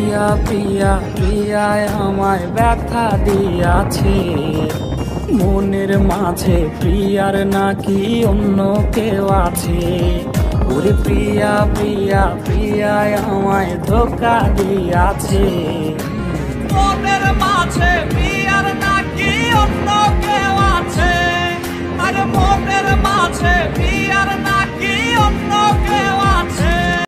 প্রিয়া প্রিয়া প্রিয়ায় আমায় ব্যথা দিয়াছে, মনের মাঝে প্রিয়ার নাকি অন্য কেউ আছে। ওরে প্রিয়া প্রিয়া প্রিয়ায় আমায় ধোঁকা দিয়াছে, মনের মাঝে প্রিয়ার নাকি অন্য